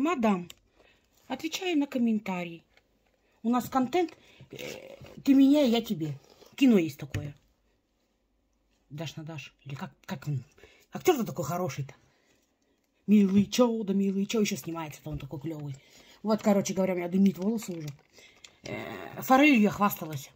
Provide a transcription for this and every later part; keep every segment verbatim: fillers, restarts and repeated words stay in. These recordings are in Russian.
Мадам, отвечаю на комментарий. У нас контент, ты меня, я тебе. Кино есть такое. Дашь на Даш. Или как, как он? Актер-то такой хороший-то. Милый чё, да милый чё. Еще снимается-то он такой клевый. Вот, короче говоря, у меня дымит волосы уже. Форелью я хвасталась.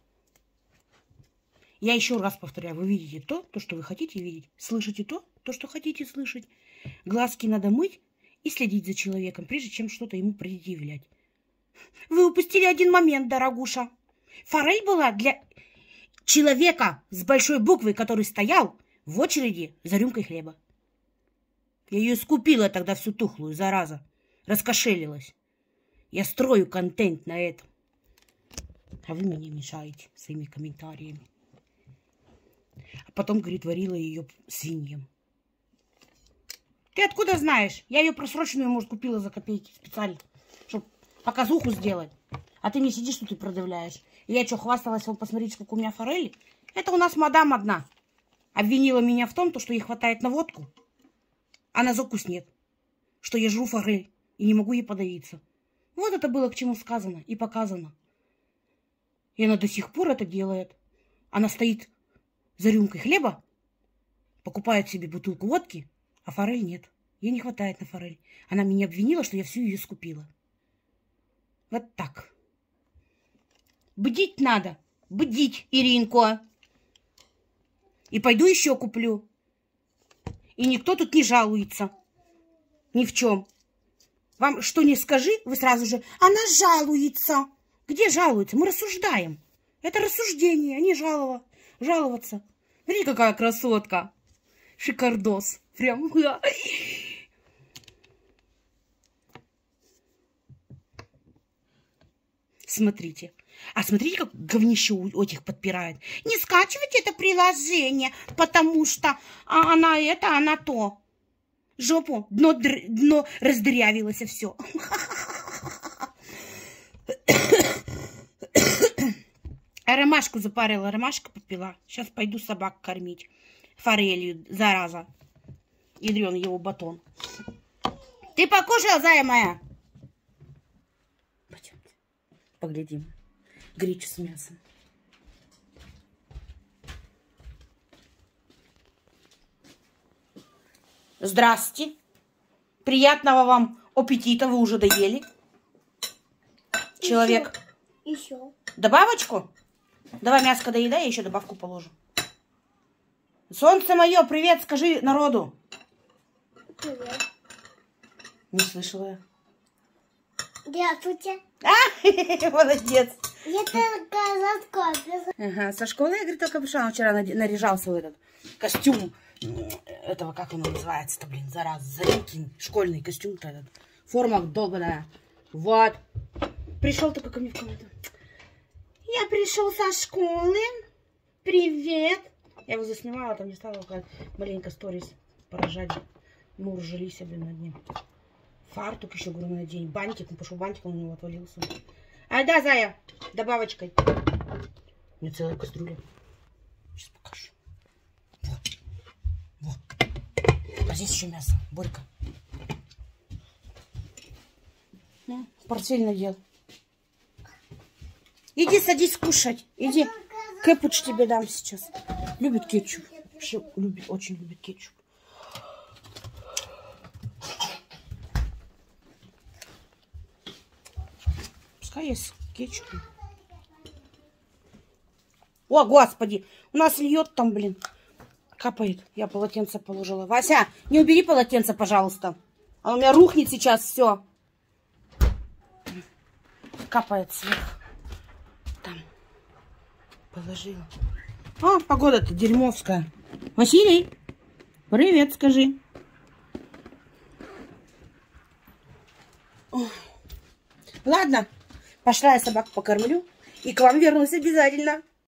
Я еще раз повторяю. Вы видите то, то, что вы хотите видеть. Слышите то, то, что хотите слышать. Глазки надо мыть и следить за человеком, прежде чем что-то ему предъявлять. Вы упустили один момент, дорогуша. Форель была для человека с большой буквы, который стоял в очереди за рюмкой хлеба. Я ее скупила тогда всю тухлую, зараза. Раскошелилась. Я строю контент на этом. А вы мне мешаете своими комментариями. А потом, говорит, варила ее свиньям. Ты откуда знаешь? Я ее просроченную, может, купила за копейки специально, чтобы показуху сделать. А ты мне сидишь тут и продавляешь. И я что, хвасталась, вот посмотрите, сколько у меня форели? Это у нас мадам одна обвинила меня в том, что ей хватает на водку, а на закус нет. Что я жру форель и не могу ей подавиться. Вот это было к чему сказано и показано. И она до сих пор это делает. Она стоит за рюмкой хлеба, покупает себе бутылку водки, а форель нет. Ей не хватает на форель. Она меня обвинила, что я всю ее скупила. Вот так. Бдить надо. Бдить, Иринко. И пойду еще куплю. И никто тут не жалуется. Ни в чем. Вам что не скажи, вы сразу же, она жалуется. Где жалуется? Мы рассуждаем. Это рассуждение, а не жалово. жаловаться. Смотри, какая красотка. Шикардос. Прям. Смотрите. А смотрите, как говнище у этих подпирает. Не скачивайте это приложение, потому что она это, она то. Жопу, дно, дно раздырявилось, и все. А ромашку запарила, ромашка попила. Сейчас пойду собак кормить. Форелью, зараза. Ядрен его батон. Ты покушала, зая моя? Пойдемте, поглядим. Гречу с мясом. Здрасте. Приятного вам аппетита. Вы уже доели? Человек. Еще. Добавочку? Давай мяско доедай, я еще добавку положу. Солнце мое, привет, скажи народу. Привет. Не слышала я. Здравствуйте. А, молодец. Я только со школы. Ага, со школы, я, говорит, только пришла. Он вчера наряжал свой этот костюм. Этого, как он называется-то, блин, зараза. Заринкин, школьный костюм-то этот. Форма долбаная. Вот. Пришел только ко мне в комнату. Я пришел со школы. Привет. Я его заснимала, там не стала маленько сторис поражать. Мы уржились, блин, над ним. Фартук еще, говорю, надень. Бантик, он пошел бантик, он у него отвалился. А, да, зая, добавочкой. У меня целая кастрюля. Сейчас покажу. Вот. Вот. А здесь еще мясо. Борька. Ну, портфель надел. Иди садись кушать. Иди. Кэпуч тебе дам сейчас. Любит кетчуп. Вообще любит, очень любит кетчуп. Пускай есть кетчуп. О, господи. У нас льет там, блин. Капает. Я полотенце положила. Вася, не убери полотенце, пожалуйста. А у меня рухнет сейчас все. Капает сверху. Там. Положила. А, погода-то дерьмовская. Василий, привет, скажи. Ой. Ладно, пошла я собаку покормлю и к вам вернусь обязательно.